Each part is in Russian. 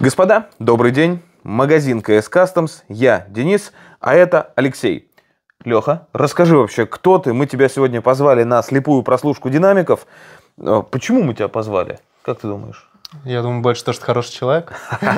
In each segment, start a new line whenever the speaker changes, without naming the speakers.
Господа, добрый день. Магазин КС Customs. Я Денис, а это Алексей. Леха, расскажи вообще, кто ты? Мы тебя сегодня позвали на слепую прослушку динамиков. Почему мы тебя позвали? Как ты думаешь?
Я думаю, больше то, что хороший человек.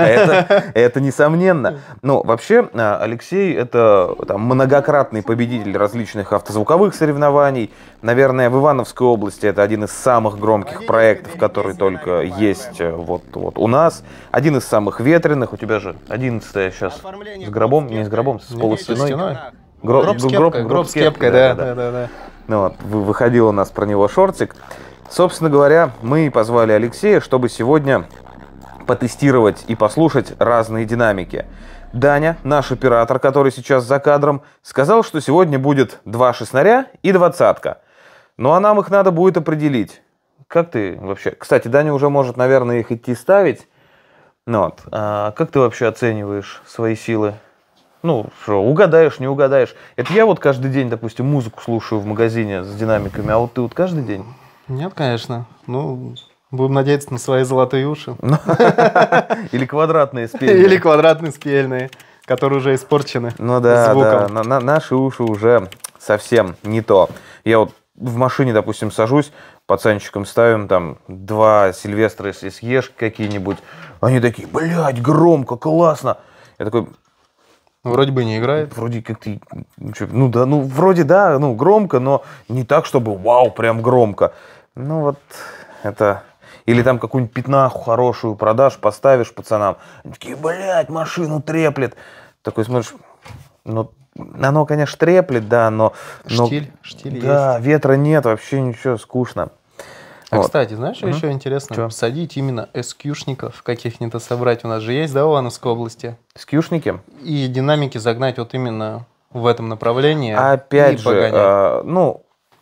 Это несомненно. Ну, вообще, Алексей – это многократный победитель различных автозвуковых соревнований. Наверное, в Ивановской области это один из самых громких проектов, который только есть вот у нас. Один из самых ветреных. У тебя же 11-я сейчас с гробом, не с гробом, с полустеной.
Гроб с кепкой, да.
Ну, вот, выходил у нас про него шортик. Собственно говоря, мы позвали Алексея, чтобы сегодня потестировать и послушать разные динамики. Даня, наш оператор, который сейчас за кадром, сказал, что сегодня будет 2 шестнаря и 20-ка. Ну а нам их надо будет определить. Как ты вообще? Кстати, Даня уже может, наверное, их идти ставить. Вот. А как ты вообще оцениваешь свои силы? Ну, что, угадаешь, не угадаешь. Это я вот каждый день, допустим, музыку слушаю в магазине с динамиками, а вот ты вот каждый день?
Нет, конечно. Ну, будем надеяться на свои золотые уши.
Или квадратные спельные.
Или квадратные спельные, которые уже испорчены.
Ну да, наши уши уже совсем не то. Я вот в машине, допустим, сажусь, пацанчикам ставим там 2 Сильвестра SSE какие-нибудь. Они такие, блядь, громко, классно. Я такой...
Вроде бы не играет.
Вроде как-то... Ну да, ну вроде да, ну громко, но не так, чтобы вау, прям громко. Ну вот это... Или там какую-нибудь пятнаху хорошую продашь, поставишь пацанам. Они такие, блядь, машину треплет. Такой смотришь, ну, оно, конечно, треплет, да, но...
Штиль
да,
есть.
ветра нет, вообще ничего, скучно.
А, вот. Кстати, знаешь, что еще интересно? Что? Садить именно SQ-шников каких-нибудь собрать. У нас же есть, да, в Ивановской области?
SQ-шники?
И динамики загнать вот именно в этом направлении.
Опять же, ну,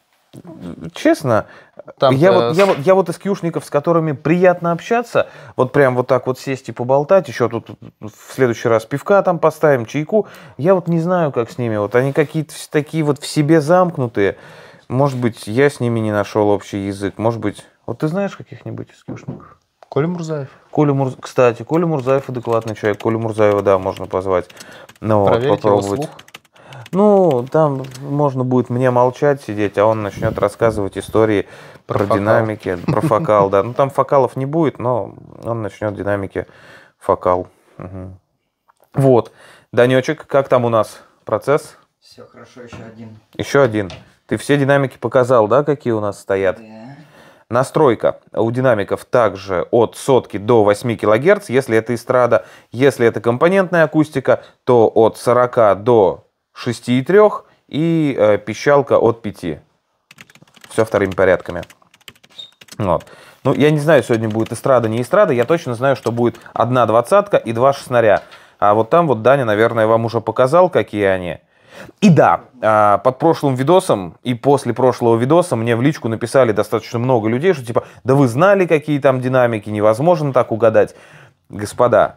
честно, я вот SQ-шников, с которыми приятно общаться, вот прям вот так вот сесть и поболтать, еще тут в следующий раз пивка там поставим, чайку, я вот не знаю, как с ними, вот они какие-то такие вот в себе замкнутые. Может быть, я с ними не нашел общий язык. Может быть, вот ты знаешь каких-нибудь SQ-шников?
Коля Мурзаев.
Кстати, Коля Мурзаев адекватный человек. Колю Мурзаева, да, можно позвать. Ну,
проверить
попробовать.
Его слух.
Ну, там можно будет мне молчать, сидеть, а он начнет рассказывать истории про динамики, про фокал, да. Ну, там фокалов не будет, но он начнет динамики фокал. Угу. Вот. Данечек, как там у нас процесс?
Все хорошо, еще один.
Еще один. Ты все динамики показал, да, какие у нас стоят?
Да.
Настройка у динамиков также от 100 до 8 кГц, если это эстрада. Если это компонентная акустика, то от 40 до 6,3 и пищалка от 5. Все вторыми порядками. Вот. Ну, я не знаю, сегодня будет эстрада, не эстрада. Я точно знаю, что будет 1 20-ка и 2 шестнаря. А вот там вот Даня, наверное, вам уже показал, какие они. И да, под прошлым видосом и после прошлого видоса мне в личку написали достаточно много людей, что типа, да вы знали, какие там динамики, невозможно так угадать. Господа,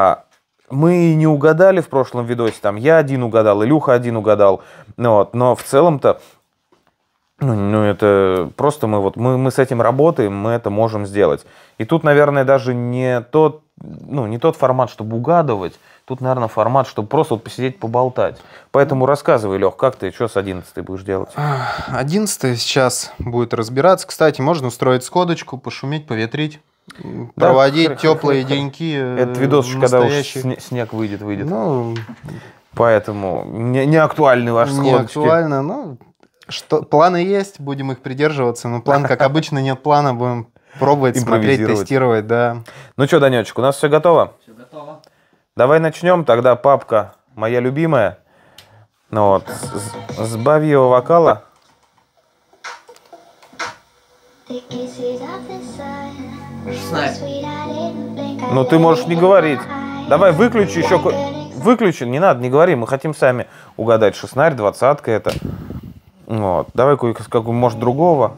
мы не угадали в прошлом видосе, там я один угадал, Илюха один угадал, вот, но в целом-то, ну это просто мы с этим работаем, мы это можем сделать. И тут, наверное, даже не тот формат, чтобы угадывать. Тут, наверное, формат, чтобы просто вот посидеть, поболтать. Поэтому рассказывай, Лех, как ты, что с 11-й будешь делать?
11-й сейчас будет разбираться. Кстати, можно устроить сходочку, пошуметь, поветрить, проводить теплые деньки.
Это видосочка, когда уж снег выйдет.
Ну,
поэтому не актуальны ваши сходочки.
Не актуально, ну, планы есть, будем их придерживаться. Но план, как обычно, нет плана, будем пробовать, смотреть, тестировать, да.
Ну что, Данечек, у нас все готово?
Все готово.
Давай начнем, тогда папка моя любимая. Ну вот, с бабьего вокала. Ну ты можешь не говорить. Давай выключи еще. Выключи, не надо, не говори, мы хотим сами угадать. Шестнарь, 20-ка это. Вот, давай какую, может, другого.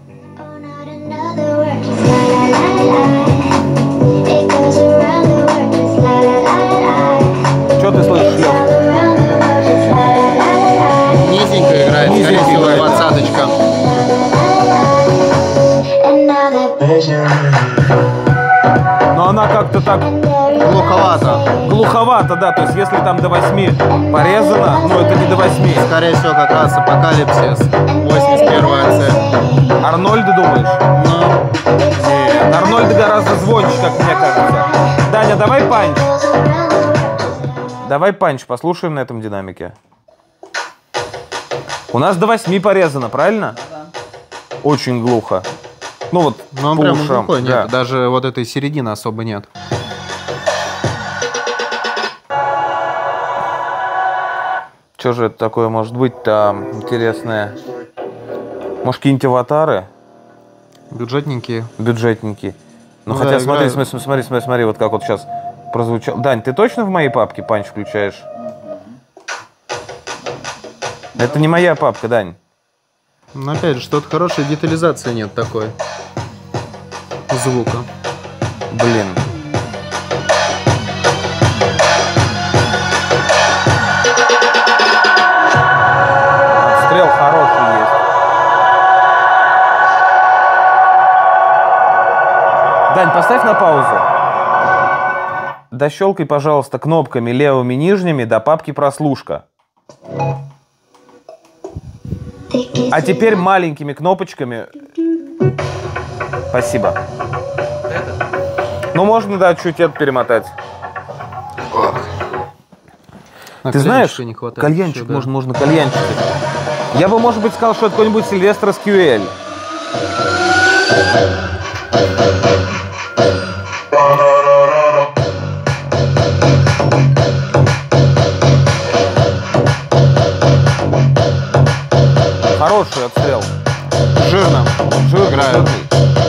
Что ты слышишь, Лёв?
Низенько играет, скорее всего, 20-очка.
Но она как-то так
глуховато.
Глуховато, да, то есть если там до 8 порезано, ну это не до 8.
Скорее всего, как раз апокалипсис. 81-я цель.
Арнольда, думаешь?
Ну,
Нет, Арнольда гораздо звонче, как мне кажется. Даня, давай панч. Давай панч, послушаем на этом динамике. У нас до 8 порезано, правильно?
Да.
Очень глухо. Ну вот,
он
по
прям
ушам,
глухой,
да.
нет. Даже вот этой середины особо нет.
Что же это такое может быть-то интересное? Может, какие-нибудь аватары?
Бюджетненькие.
Бюджетники. Ну,
Ну
хотя
да,
смотри,
играют.
смотри, вот как вот сейчас прозвучал. Дань, ты точно в моей папке панч включаешь? Это не моя папка, Дань.
Но опять же, что-то хорошей детализации нет такой. Звука.
Блин. Отстрел хороший есть. Дань, поставь на паузу. Дощелкай, пожалуйста, кнопками левыми нижними до папки прослушка. А теперь маленькими кнопочками. Спасибо. Ну, можно, да, чуть это перемотать.
А
Ты знаешь,
не хватает
кальянчик,
еще, да.
можно кальянчик. Я бы, может быть, сказал, что это какой-нибудь Сильвестр SQL. Хороший отстрел.
Жирно.
Жирный,
Играет.
жирный.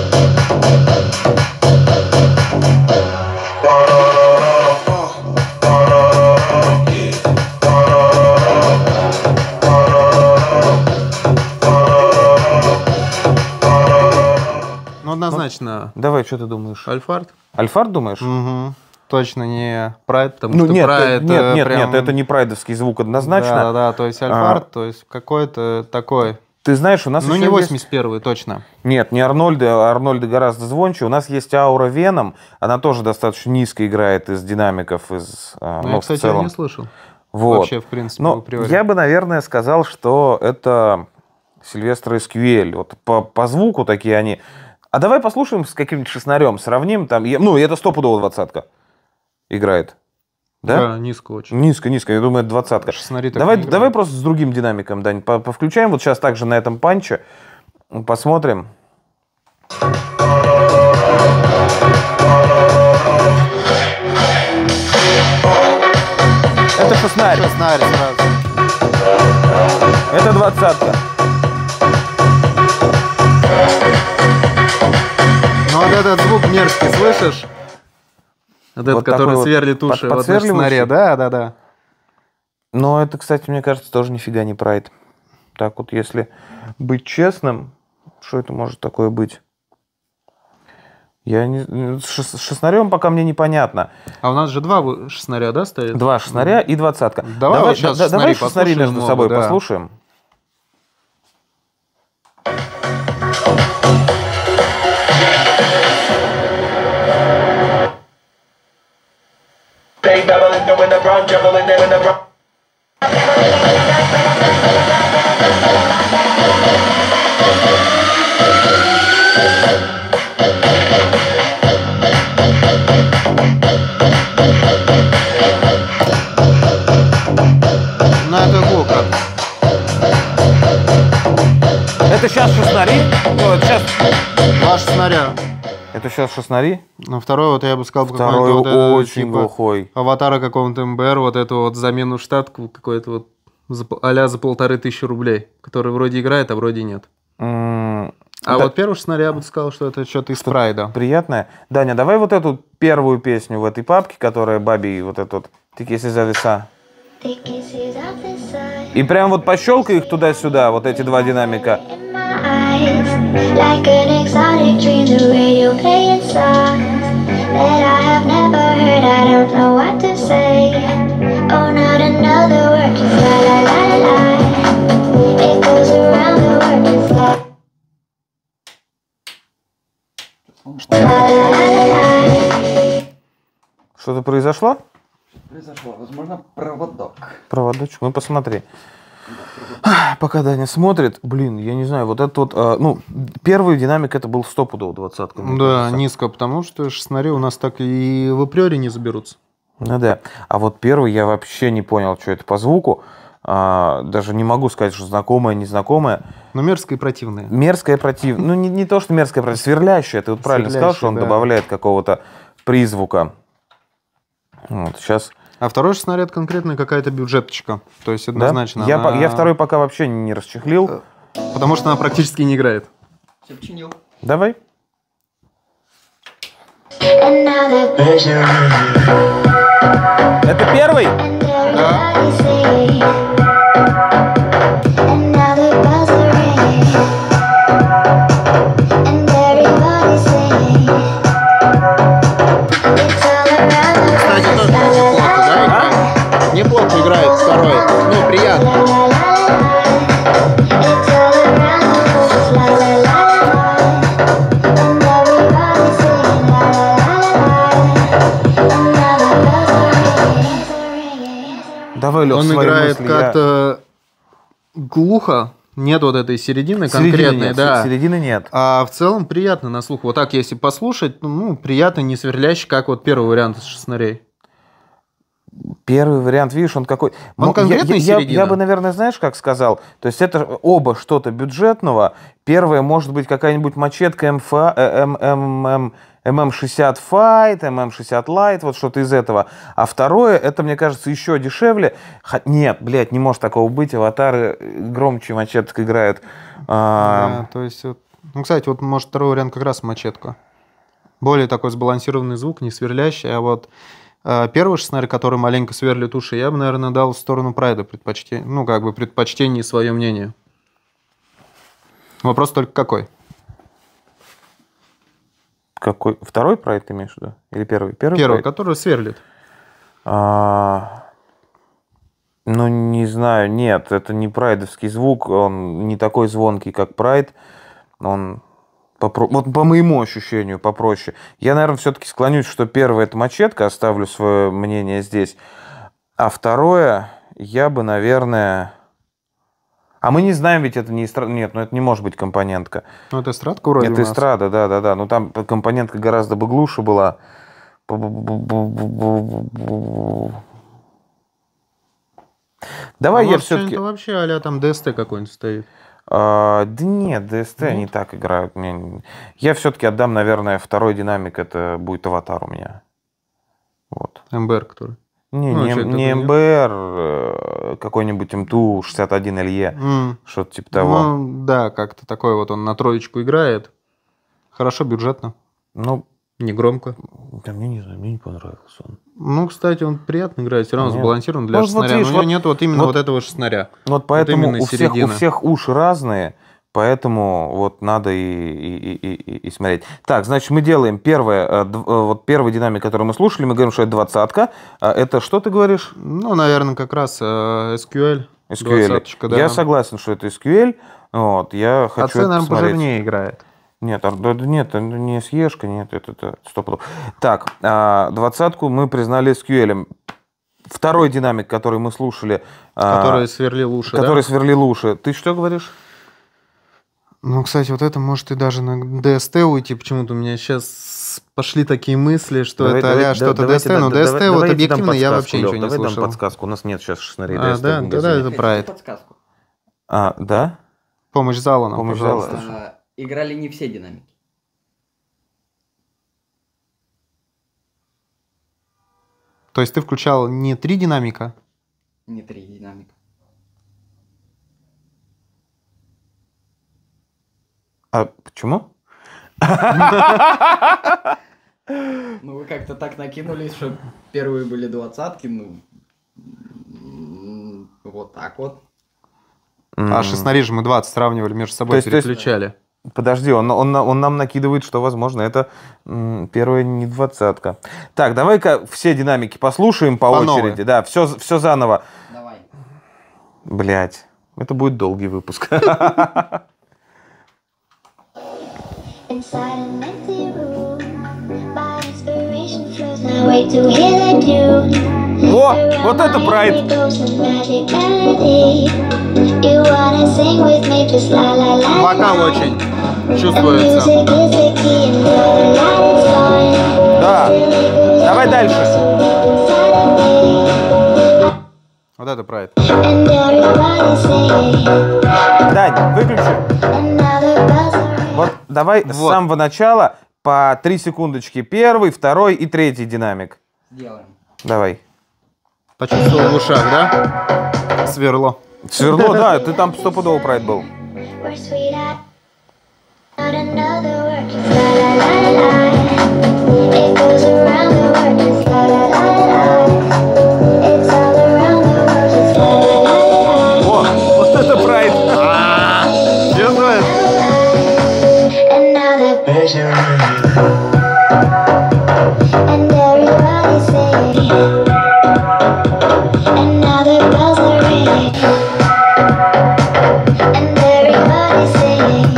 Ну, однозначно.
Давай, что ты думаешь?
Альфард?
Альфард, думаешь?
Угу. Точно не Прайд, потому
Ну
что
нет,
Прайд
нет,
прям...
это не прайдовский звук однозначно.
Да, то есть Альфард, то есть какой-то такой...
Ты знаешь, у нас
Ну,
еще
не
есть...
81-й, точно.
Нет, не Арнольда, Арнольда гораздо звонче. У нас есть Аура Веном, она тоже достаточно низко играет из динамиков, из,
Ну,
ну,
я,
в
кстати,
целом.
не слышал.
Вот.
Вообще, в принципе,
Но
априори.
я бы, наверное, сказал, что это Сильвестр SQL. Вот по звуку такие они. А давай послушаем с каким-нибудь шестнарем, сравним. Там, ну, это стопудово 20-ка играет. Да?
Да, низко очень.
Низко, я думаю, это 20-ка.
Шестнари так
Давай,
не играют.
давай просто с другим динамиком, Дань, повключаем. Вот сейчас также на этом панче. Посмотрим. Это шестнарь.
Шестнарь сразу.
Это 20-ка.
Ну, вот этот звук мерзкий, слышишь? Вот этот,
Вот
который
такой вот
сверлит уши вот на
подсверливающий?
шестнаре. Да.
Но это, кстати, мне кажется, тоже нифига не прайд. Так вот, если быть честным, что это может такое быть? Я не... С шестнарем пока мне непонятно.
А у нас же два шестнаря, да, стоят?
Два шестнаря и 20-ка.
Давай вот сейчас
давай
шестнари
шестнари
послушаем
между
оба,
собой
да.
послушаем.
They babbling, doing the run, juggling, doing the run.
Ну, это глухо.
Это сейчас шестнари? Ну, это сейчас...
Два шестнаря.
Это сейчас шестнари?
Ну, второй, вот я бы сказал,
Второй
какой-то вот
очень глухой.
аватара какого-то МБР, вот эту вот замену штатку какой-то вот а-ля за 1500 рублей, который вроде играет, а вроде нет. А
Да.
вот первый шестнаря я бы сказал, что это что-то из Прайда.
Приятное. Даня, давай вот эту первую песню в этой папке, которая Баби, вот эту вот «Тикиси за веса». И прям вот пощелкай их туда-сюда, вот эти два динамика.
Like an exotic dream, the radio playing songs that I have never heard. I don't know what to say. Oh, not another word, just la la la la la. It goes around the world, just la la la la la.
Что Что-то произошло?
Произошло, возможно, проводок.
Проводочек, ну посмотри. Пока Даня смотрит, блин, я не знаю, вот этот вот, ну, первый динамик это был стопудово 20-ка. мне
Да,
кажется.
низко, потому что шестнари у нас так и в априори не заберутся.
Ну да. А вот первый я вообще не понял, что это по звуку. Даже не могу сказать, что знакомое, незнакомое.
Но мерзкое и противное.
Мерзкое против. Ну, не то, что мерзкое против, сверлящее. Ты вот правильно сказал, что он
Сверлящее, да.
добавляет какого-то призвука. Вот, сейчас.
А второй шестнаряд конкретно какая-то бюджеточка. То есть
Да?
однозначно.
Я второй пока вообще не расчехлил.
Потому что она практически не играет.
Все починил.
Давай.
And now they're
Это первый?
and everybody sing. And now the bells are ringing. And everybody sing. It's all around the
Кстати, тоже неплохо, да, играет? Неплохо играет второй. Ну, приятно.
It's all around the world, la la la la. And everybody sing, la la la la. And now the bells are ringing.
Давай, Лёх,
Он
свои
играет
мысли.
как-то глухо. Нет вот этой середины
Середины
конкретной,
нет,
да.
середины нет.
А в целом приятно на слух. Вот так, если послушать, ну, приятно, не сверлящий, как вот первый вариант из шестнарей.
Первый вариант, видишь, он какой...
Он
Ну,
конкретный середина.
я бы, наверное, знаешь, как сказал? То есть это оба что-то бюджетного. Первое может быть какая-нибудь мачетка MM60 Fight, MM60 Lite, вот что-то из этого. А второе, это, мне кажется, еще дешевле. Нет, блядь, не может такого быть. Аватары громче мачеток играют.
Да, то есть, вот, ну, кстати, вот может второй вариант как раз мачетка. Более такой сбалансированный звук, не сверлящий, а вот первый шестнарь, который маленько сверлит уши, я бы, наверное, дал в сторону прайда предпочтение, ну, как бы предпочтение и свое мнение. Вопрос только какой?
Какой? Второй проект ты имеешь в виду? Или первый? Первый,
Первый,
проект?
который сверлит.
Ну, не знаю, нет, это не прайдовский звук, он не такой звонкий, как прайд, он, вот по моему ощущению, попроще. Я, наверное, все-таки склонюсь, что первое это мачетка, оставлю свое мнение здесь, а второе, я бы, наверное... А мы не знаем, ведь это не эстрада, нет, ну это не может быть компонентка.
Ну, это эстрадка вроде
Это
у нас.
эстрада, да, ну там компонентка гораздо бы глуше была. Давай
А
я
может,
все-таки...
что-нибудь вообще а-ля там DST какой-нибудь стоит.
Да нет, DST не так играют. Я все-таки отдам, наверное, второй динамик. Это будет аватар у меня. Вот.
МБР который.
Не,
Ну,
не,
что это
не
такое,
МБР, какой-нибудь МТУ 61 LE. Что-то типа того.
Ну, да, как-то такой вот он на троечку играет. Хорошо, бюджетно.
Ну,
Не громко.
да мне не знаю, мне не понравился он.
Ну, кстати, он приятно играет, все равно
Нет.
сбалансирован для
Ну, вот
шестнаря.
видишь,
Но у него
вот-
нет вот именно
вот-
вот этого шестнаря.
Вот поэтому
именно
у
середина.
всех уши разные, поэтому вот надо и смотреть. Так, значит, мы делаем первое, вот первый динамик, который мы слушали, мы говорим, что это 20-ка. Это что ты говоришь?
Ну, наверное, как раз SQL.
SQL.
20-очка, да.
Я согласен, что это SQL. Вот, я хочу
А C, наверное,
посмотреть.
пожирнее играет.
Нет, нет, это не SE-шка, нет, это стопудово. Так, 20-ку мы признали SQL. Второй динамик, который мы слушали,
Который сверлил уши,
который
да?
сверлил уши. Ты что говоришь?
Ну, кстати, вот это может и даже на DST уйти. Почему-то у меня сейчас пошли такие мысли, что
Давай-
это
давай-
а-ля что-то
давайте-
DST, но
давай-
DST
давай
вот
я тебе дам
объективно я
подсказку,
вообще ничего
Лёв,
не
давай дам
слышал.
подсказку. У нас нет сейчас шнарей
А,
DST в
да,
магазине.
тогда это
Хотите
прайд.
подсказку?
Да?
Помощь зала нам,
Помощь
пожалуйста.
зала.
Играли не все динамики.
То есть ты включал не 3 динамика?
Не 3 динамика.
А почему?
Ну, вы как-то так накинулись, что первые были 20-ки, ну... Вот так вот.
А шестнари же мы 20 сравнивали, между собой
То есть-
переключали.
Подожди, он нам накидывает, что, возможно, это первая не 20-ка. Так, давай-ка все динамики послушаем по
новой.
очереди. Да, все заново.
Давай.
Блять, это будет долгий выпуск.
Inside an empty room, my inspiration flows now can't wait to hear the tune.
О, вот это прайд.
You wanna sing with me, just la la la.
Вокал очень
The
чувствуется.
music is the key and the light is on.
Да. Давай дальше.
Вот это прайд.
And everybody singing.
Дань, выключи.
And now the bells are ringing.
Вот давай с
Вот.
самого начала по 3 секундочки. Первый, второй и третий динамик.
Сделаем.
Давай.
Почувствовал в ушах, да? Сверло.
Сверло, да, ты там стопудово прайд был.
We're sweet out. Not another word, just la la la la. It goes around the world, just la la la la. It's all around the world, just la la la la.
О, вот это прайд.
Чувствуешь?
And now the bells are ringing. And everybody singing. And now the bells are ringing. And everybody singing.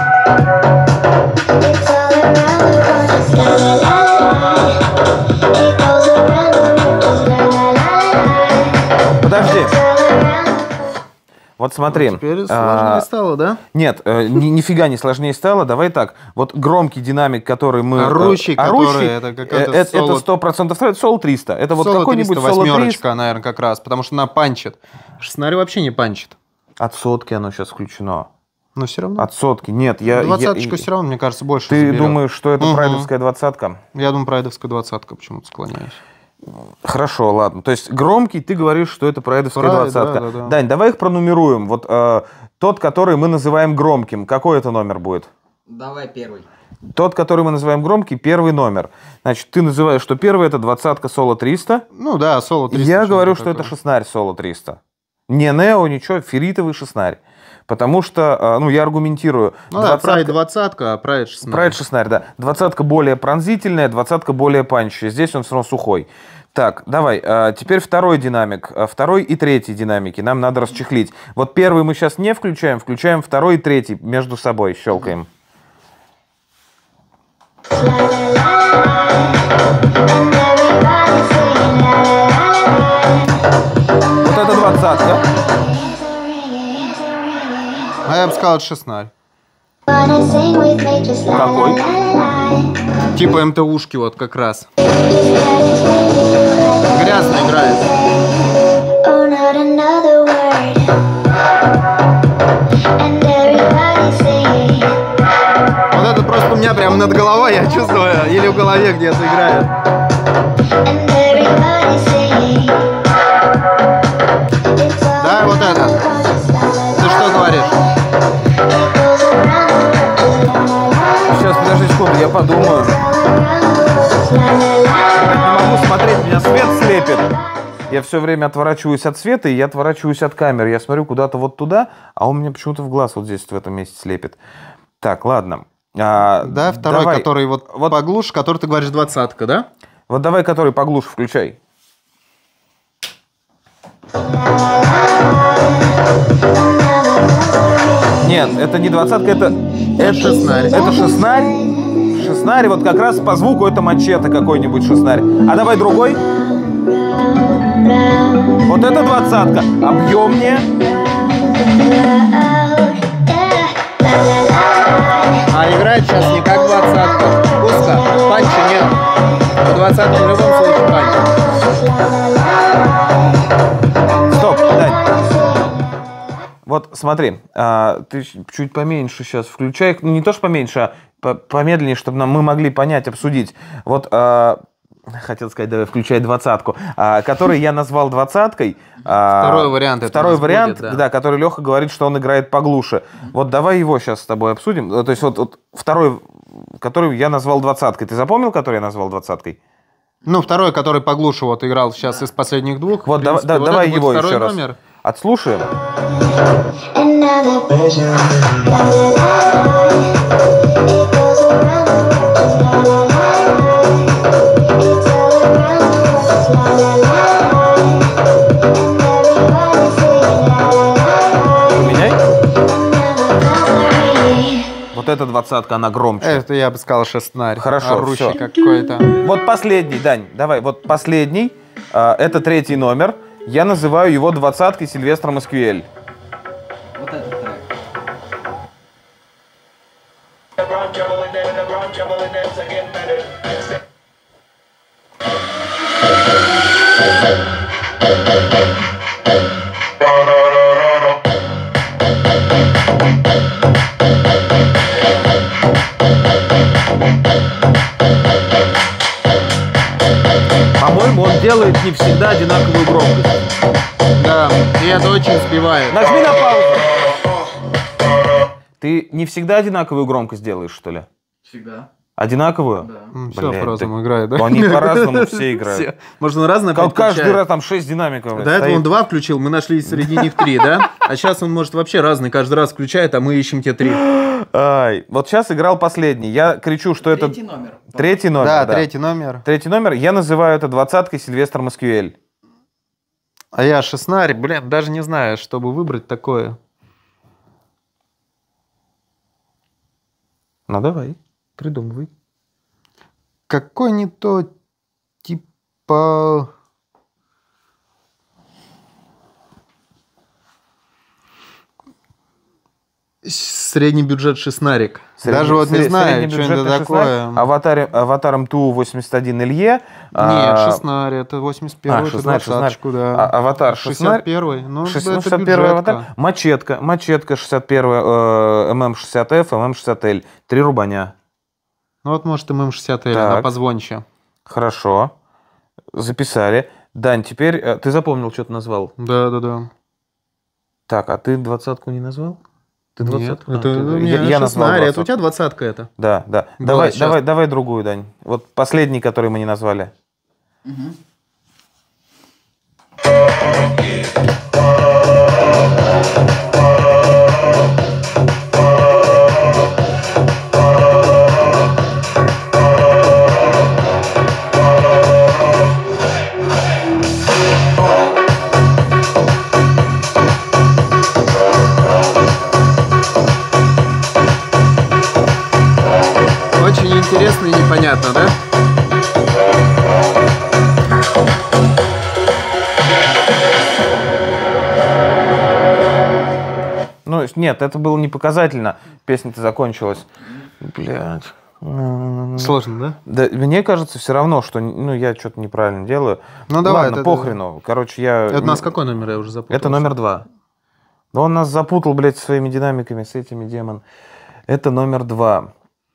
It's all around the world, just la la la la. It goes around the world, just la la la la.
Подожди.
It's all around the world.
Вот смотри.
Теперь
а,
сложнее стало, да?
Нет, нифига не сложнее стало. Давай так. Вот громкий динамик, который мы...
Орущий, который это какой-то
это
соло-
100% тред, соло 300. Это вот
Соло
какой-нибудь
300,
соло 300.
восьмерочка, наверное, как раз, потому что она панчит. Шестнарь вообще не панчит.
От сотки оно сейчас включено.
Но все равно.
От сотки. Нет, я...
Двадцаточку все равно, мне кажется, больше
Ты
заберет.
думаешь, что это
Мгм.
прайдовская двадцатка?
Я думаю, прайдовская двадцатка почему-то склоняюсь.
Хорошо, ладно. То есть громкий, ты говоришь, что это прайдовская
Прайд,
двадцатка.
да, да, да.
Дань, давай их пронумеруем. Вот тот, который мы называем громким, какой это номер будет?
Давай первый.
Тот, который мы называем громкий, первый номер. Значит, ты называешь, что первый это двадцатка соло 300.
Ну да, соло 300.
Я
что-то
говорю, что
такое.
это шестнарь соло 300. Не нео, ничего, ферритовый шестнарь. Потому что, ну, я аргументирую.
Ну да, прайд двадцатка, а прайд 16.
Прайд шестнарь, да. Двадцатка более пронзительная, двадцатка более панчащая. Здесь он все равно сухой. Так, давай, теперь второй динамик. Второй и третий динамики нам надо расчехлить. Вот первый мы сейчас не включаем, включаем второй и третий между собой, щелкаем.
La la la la. And everybody singing la la la la.
Вот это двадцатка.
А я бы сказал, это шестнарь.
Wanna sing with me, just la la
Какой?
la la.
Типа МТУшки вот как раз. Грязно играет.
Oh, not another word. And everybody singing.
Вот это просто у меня прям над головой, я чувствую, или в голове где-то играет.
And everybody singing. It's all
Да, вот
around
это.
the world, just la la
Ты что говоришь?
It goes around the world, just la la la.
Сейчас, подожди секунду, я подумаю.
All around the world, just la la la.
Не могу смотреть, меня свет слепит. Я все время отворачиваюсь от света, и я отворачиваюсь от камеры. Я смотрю куда-то вот туда, а он мне почему-то в глаз вот здесь, в этом месте слепит. Так, ладно.
Да, второй,
давай.
который вот поглушь, который ты говоришь двадцатка, да?
Вот давай, который поглушь, включай. Нет, это не двадцатка, это
шестнарь.
Это шестнарь. Шестнарь, вот как раз по звуку это мачете какой-нибудь шестнарь. А давай другой. Вот это двадцатка. Объемнее.
А играет сейчас не как двадцатка. Узко, панча нет. По двадцатке в любом случае панча.
Стоп, Дань. Вот смотри, ты чуть поменьше сейчас включай. Ну, не то, что поменьше, а помедленнее, чтобы мы могли понять, обсудить. Вот, хотел сказать, давай включай двадцатку, который я назвал двадцаткой.
Второй вариант. это
Второй
у нас
вариант,
будет,
да, который Леха говорит, что он играет поглуше. Вот давай его сейчас с тобой обсудим. То есть вот второй, который я назвал двадцаткой. Ты запомнил, который я назвал двадцаткой?
Ну, второй, который поглуше вот играл сейчас из последних двух.
Вот,
В принципе,
давай
это будет
его
второй
еще раз.
номер.
Отслушаем.
And now the pressure la la la. It goes around the world, just la la la. It's all around the world, just la la la. And everybody singing la la la.
Поменяй.
And now the bells are ringing.
Вот это эта 20-ка, она громче.
Это я бы сказал шестнарь.
Хорошо,
Орущий
всё.
какой-то.
Вот последний, Дань, давай, вот последний, это 3-й номер. Я называю его 20-кой Сильвестра Москвиэль.
Вот этот трек.
Underground trouble and then underground trouble and then it's again better.
По-моему, он делает не всегда одинаковую громкость.
Да, и это очень сбивает.
Нажми на паузу. Ты не всегда одинаковую громкость делаешь, что ли?
Всегда.
Одинаковую?
Да.
Все
Блядь,
по-разному играет, да?
Они по-разному все играют.
Все. Может, он разное
Как каждый
подключает?
раз там 6 динамиков.
До этого
стоит.
он 2 включил, мы нашли среди них 3, да? А сейчас он может вообще разный, каждый раз включает, а мы ищем те 3.
Ай, вот сейчас играл последний. Я кричу, что это...
Третий номер.
Третий номер,
Да,
да.
третий номер.
Третий номер. Я называю это 20-кой Сильвестр Москвиэль.
А я шестнарь, блин, даже не знаю, чтобы выбрать такое.
Ну, давай, придумывай.
Какой не то, типа... Средний бюджет шестнарик. Даже вот не знаю, что это такое.
Аватар МТУ 81 Илье.
Нет, шестнарь, это 81-й, это 20-ку, да.
Аватар шестнарь.
61-й, ну, это
61-й
бюджетка.
аватар. Мачетка 61-й, ММ60F, ММ60L. 3 рубаня.
Ну вот, может, ММ60L,
Так.
она позвонче.
Хорошо. Записали. Дань, теперь ты запомнил, что ты назвал.
Да.
Так, а ты 20-ку не назвал? Ты 20-ку?
Нет,
А,
это
ты-
у меня
я назвал
шестнарь, это у
20-ку.
тебя 20-ка это.
Да.
Была сейчас.
Давай другую, Дань. Вот последний, который мы не назвали.
Мгм.
Очень интересно и непонятно, да?
Ну, нет, это было не показательно. Песня-то закончилась. Блядь.
Сложно, да?
Да, мне кажется, все равно, что я что-то неправильно делаю.
Ну, давай,
Ладно,
это-
похрену. Короче, я...
Это у нас какой номер, я уже запутался.
Это номер 2. Да он нас запутал, блядь, своими динамиками, с этими, демон. Это номер 2.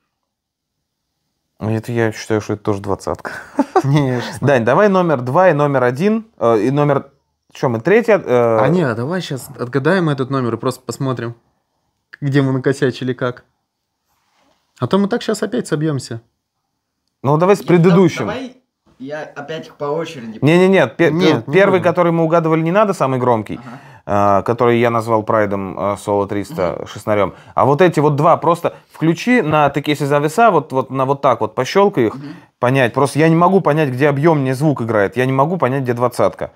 Это я считаю, что это тоже 20-ка.
Не, шестнарь.
Дань, давай номер 2 и номер 1. И номер... Что, мы третий?
А не, давай сейчас отгадаем этот номер и просто посмотрим, где мы накосячили, как. А то мы так сейчас опять собьемся.
Ну, давай с предыдущим.
Давай я опять их по очереди.
Не-не-не,
Нет, не
первый,
будем.
который мы угадывали, не надо, самый громкий,
Ага.
который я назвал прайдом Соло 300 шестнарем. А вот эти вот два просто включи на Текеси Завеса, вот на вот так вот, пощелкай их, понять. Просто я не могу понять, где объемнее звук играет. Я не могу понять, где 20-ка.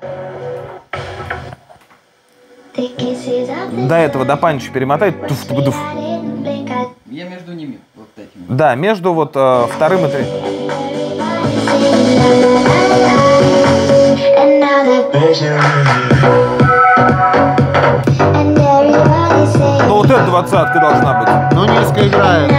До этого, до панча перемотай. Туф-туф-туф.
Я между ними, вот этими.
Да, между вот вторым и третьим. Ну вот эта 20-ка должна быть.
Ну, низко играет.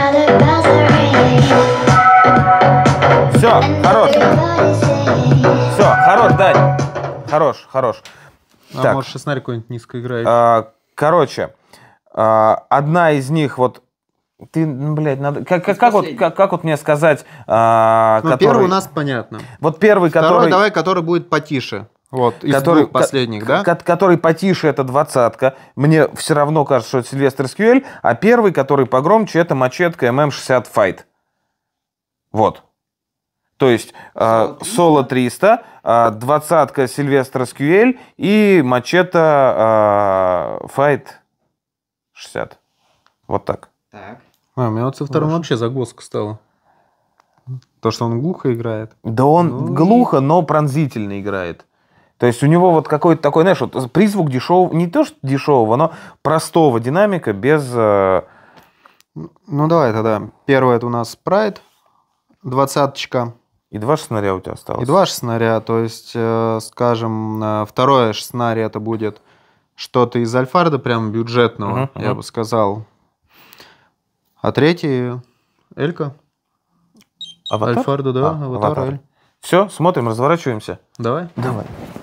Все, хорош. Все, хорош, Дань. Хорош.
А
Так.
может, шестнарь какой-нибудь низко играет.
Короче, одна из них вот ты, блядь, надо. Как вот мне сказать,
Ну, первый у нас понятно.
Вот первый,
Второй,
который.
давай, который будет потише. Вот, из
который,
двух последних, да?
Который потише, это 20-ка. Мне все равно кажется, что это Сильвестр Сквель. А первый, который погромче, это мачетка ММ60 Fight. Вот. То есть Соло 300, 20-ка Сильвестр Сквель и мачета Fight 60. Вот так.
Так.
А, у меня вот со вторым вообще загвоздка стала. То, что он глухо играет.
Да он глухо, но пронзительно играет. То есть у него вот какой-то такой, знаешь, вот призвук дешевого, не то что дешевого, но простого динамика без...
Ну, давай тогда. Первое это у нас Pride, 20-очка.
И 2 шестнаря у тебя осталось.
И 2 шестнаря, то есть, скажем, второе шестнаря это будет что-то из Альфарда, прям бюджетного, я бы сказал. А третий Элька.
Аватар?
Альфарда, да, Аватар Эль.
Все, смотрим, разворачиваемся.
Давай.
Давай.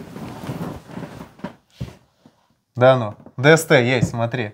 Да ну, ДСТ есть, смотри.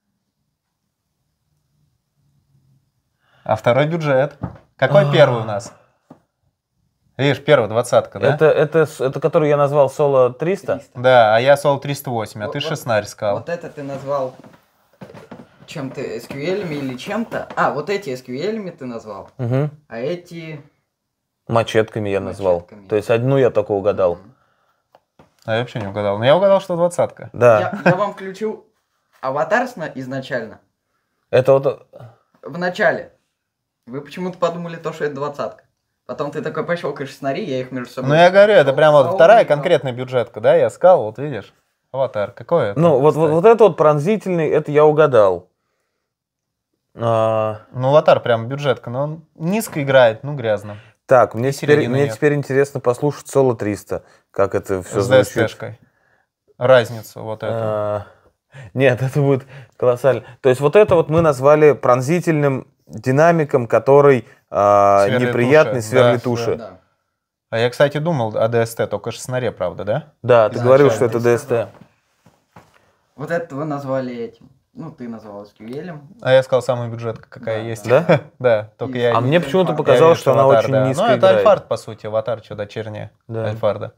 А второй бюджет. Какой первый у нас? Видишь, первый, 20-ка, да?
Это который я назвал Соло 300?
Да, а я Сол 308, а ты
Вот-
шестнарь сказал.
Вот это ты назвал чем-то SQL или чем-то. А, вот эти SQL ты назвал,
Угу.
а эти...
Мачетками я назвал.
Мачетками.
То есть одну я только угадал.
А я вообще не угадал. Но я угадал, что 20-ка.
Да.
Я вам включу аватар изначально,
Это вот...
в начале. Вы почему-то подумали то, что это 20-ка. Потом ты такой пощелкаешь снари, я их между собой...
Ну я говорю, это прям вот
А
вторая
умник,
конкретная бюджетка, да? Я сказал, вот видишь. Аватар. Какой это?
Ну, вот это вот пронзительный, это я угадал. А,
Ну, Аватар прям бюджетка, но он низко играет, ну, грязно.
так, мне
середины нет.
теперь интересно послушать Соло 300. Как это все
С
звучит.
ДСТшкой. Разницу вот эту.
А, нет, это будет колоссально. То есть вот это вот мы назвали пронзительным динамиком, который
Сверлит
неприятный,
уши.
сверлит
Да,
уши.
Да.
А я, кстати, думал о ДСТ, только шестнаре, правда, да?
Да, ты говорил, что это
Изначально.
ДСТ.
Вот это вы назвали этим. Ну, ты назвал SQL.
А я сказал, самая бюджетка какая
Да,
есть.
Да?
Да, только я
А
не-
мне почему-то
Я
показалось,
вижу,
что она
Аватар,
очень
да.
низко
Ну, это
играет.
Альфард, по сути, Аватар, что дочернее
Да.
Альфарда.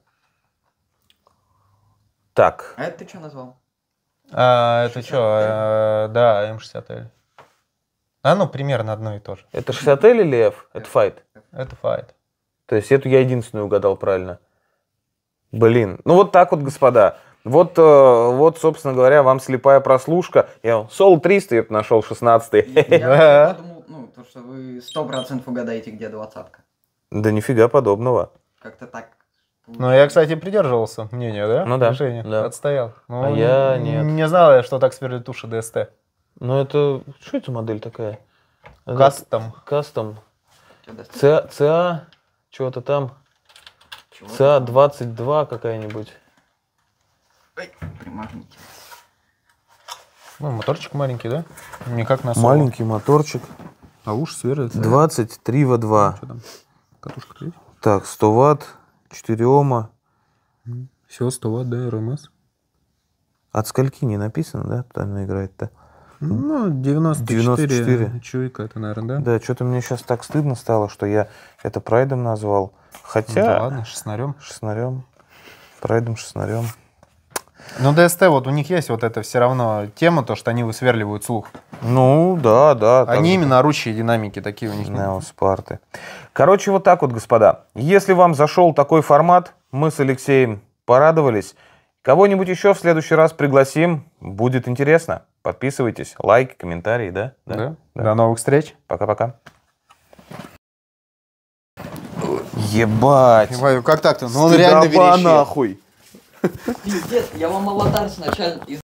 Так,
А это ты что назвал?
А, это
60L.
что? Да, М60L. А, ну, примерно одно и то же.
это 60L или F? Это Fight.
Это файт.
То есть эту я единственную угадал правильно. Блин. Ну вот так вот, господа. Вот, собственно говоря, вам слепая прослушка. Я Сол 300 я нашел 16.
Я
Да.
подумал, ну, то, что вы 100% угадаете, где 20-ка.
Да нифига подобного.
Как-то так.
Ну, я, кстати, придерживался мнения, да?
Ну да,
Женя
да.
отстоял. Ну,
А я нет.
Не знал я, что так сверлит уши ДСТ.
Ну это... Что это модель такая? Это
Кастом.
Кастом.
Чё достать?
ЦА... Чего-то там.
Чего?
ЦА-22 какая-нибудь.
Ой, примагните.
Ну, моторчик маленький, да? Не как на Соло.
Маленький моторчик.
А уши сверлится.
23 в 2.
Что там? Катушка есть?
Так, 100 ватт, 4 ома.
Все, 100 Вт, да, РМС.
От скольки не написано, да? Тут она играет-то.
Ну, 94.
94.
Чуйка это, наверное, да?
Да, что-то мне сейчас так стыдно стало, что я это прайдом назвал.
Ну,
Хотя...
да ладно, шестнарем.
Шестнарем. Прайдом, шестнарем.
Ну, ДСТ, вот у них есть вот это все равно тема, то, что они высверливают слух.
Ну, да, да. так
Они
же,
именно орущие динамики такие у них.
Неоспарты. Короче, вот так вот, господа. Если вам зашел такой формат, мы с Алексеем порадовались. Кого-нибудь еще в следующий раз пригласим. Будет интересно. Подписывайтесь, лайк, комментарии, да?
Да? До новых встреч.
Пока-пока. Ебать.
Как так-то? Ну, он реально
Стыдоба
верещит.
нахуй.
Пиздец, я вам аватар сначала